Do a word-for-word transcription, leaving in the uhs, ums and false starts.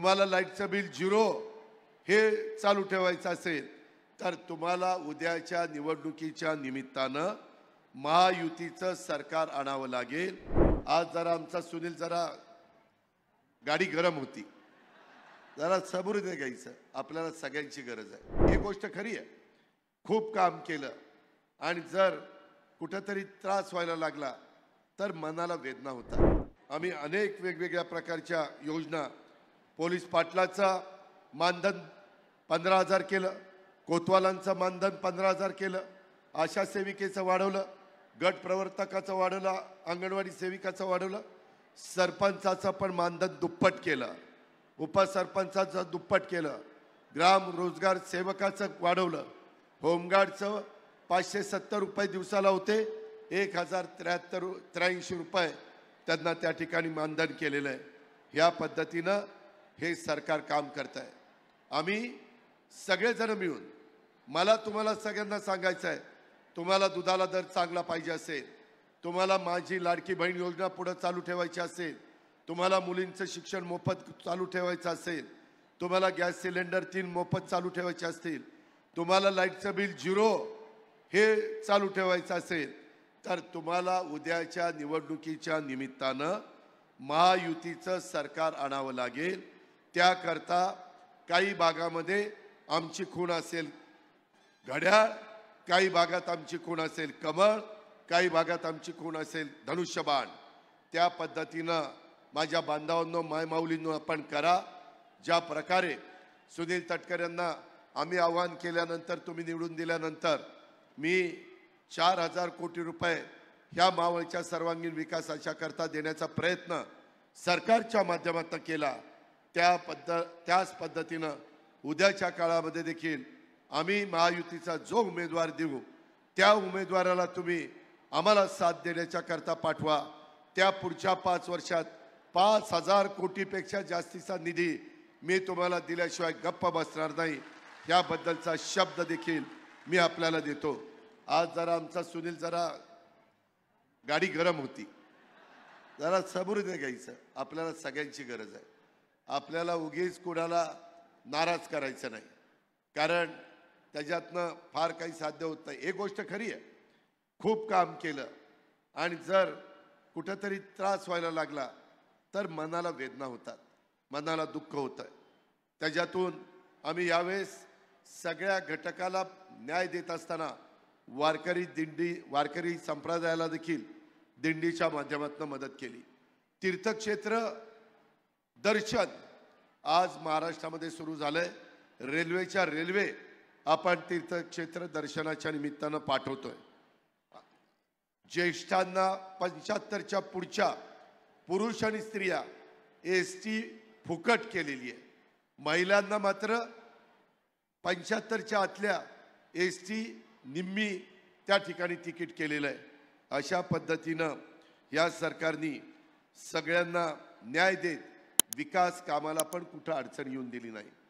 तुम्हाला लाईटचं bill zero हे चालू ठेवायचं असेल तर तुम्हाला उद्याच्या निवडणुकीच्या निमित्तानं महायुतीचं सरकार आणावं लागेल। आज जरा आमचा सुनील जरा गाडी गरम होती, जरा सबुरी दे घ्यायचं, आपल्याला सगळ्यांची गरज आहे। ही गोष्ट खरी आहे, खूप काम केलं आणि जर कुठेतरी त्रास व्हायला लागला तर मनाला वेदना होतात। आम्ही अनेक वेगवेगळ्या प्रकारच्या योजना, पोलीस पाटलाचा मानधन पंधरा हजार केलं, कोतवालांचं मानधन पंधरा हजार केलं, आशा सेविकेचं वाढवलं, गट प्रवर्तकाचं वाढवलं, अंगणवाडी सेविकाचं वाढवलं, सरपंचाचं पण मानधन दुप्पट केलं, उपसरपंचाचं दुप्पट केलं, ग्राम रोजगार सेवकाचं वाढवलं, होमगार्डचं पाचशे सत्तर रुपये दिवसाला होते एक हजार त्र्याहत्तर त्र्याऐंशी रुपये त्यांना त्या ठिकाणी मानधन केलेलं आहे। या पद्धतीनं हे सरकार काम करत आहे। आम्ही सगळेजण मिळून, मला तुम्हाला सगळ्यांना सांगायचं आहे, तुम्हाला दुधाला दर चांगला पाहिजे असेल, तुम्हाला माझी लाडकी बहीण योजना पुढे चालू ठेवायची असेल, तुम्हाला मुलींचं शिक्षण मोफत चालू ठेवायचं असेल, तुम्हाला गॅस सिलेंडर तीन मोफत चालू ठेवायचे असतील, तुम्हाला लाईटचं बिल झिरो हे चालू ठेवायचं असेल तर तुम्हाला उद्याच्या निवडणुकीच्या निमित्तानं महायुतीचं सरकार आणावं लागेल। त्याकरता काही भागामध्ये आमची खूण असेल घड्याळ, काही भागात आमची खूण असेल कमळ, काही भागात आमची खूण असेल धनुष्यबाण। त्या पद्धतीनं माझ्या बांधवांनो, मायमाऊलींनो आपण करा। ज्या प्रकारे सुनील तटकरे यांना आम्ही आवाहन केल्यानंतर, तुम्ही निवडून दिल्यानंतर मी चार हजार कोटी रुपये ह्या मावळच्या सर्वांगीण विकासाच्या करता देण्याचा प्रयत्न सरकारच्या माध्यमातून केला, त्या पद्ध त्याच पद्धतीनं उद्याच्या काळामध्ये देखील आम्ही महायुतीचा जो उमेदवार देऊ त्या उमेदवाराला तुम्ही आम्हाला साथ देण्याच्या करता पाठवा। त्या पुढच्या पाच वर्षात पाच हजार कोटीपेक्षा जास्तीचा निधी मी तुम्हाला दिल्याशिवाय गप्प बसणार नाही, याबद्दलचा शब्द देखील मी आपल्याला देतो। आज जरा आमचा सुनील जरा गाडी गरम होती, जरा सबुरी दे घ्यायचं, आपल्याला सगळ्यांची गरज आहे। आपल्याला उगीच कुणाला नाराज करायचं नाही, कारण त्याच्यातनं फार काही साध्य होत नाही। एक गोष्ट खरी आहे, खूप काम केलं आणि जर कुठेतरी त्रास व्हायला लागला तर मनाला वेदना होतात, मनाला दुःख होतं। त्याच्यातून आम्ही यावेळेस सगळ्या घटकाला न्याय देत असताना वारकरी दिंडी वारकरी संप्रदायाला देखील दिंडीच्या माध्यमातून मदत केली। तीर्थक्षेत्र दर्शन आज महाराष्ट्रामध्ये सुरू झालंय, रेल्वेच्या रेल्वे आपण तीर्थक्षेत्र दर्शनाच्या निमित्तानं पाठवतोय। ज्येष्ठांना पंच्याहत्तरच्या पुढच्या पुरुष आणि स्त्रिया एस टी फुकट केलेली आहे, महिलांना मात्र पंच्याहत्तरच्या आतल्या एस टी निम्मी त्या ठिकाणी तिकीट केलेलं आहे। अशा पद्धतीनं या सरकारने सगळ्यांना न्याय देत विकास कामाला पण कुठं अडचण येऊन दिली नाही।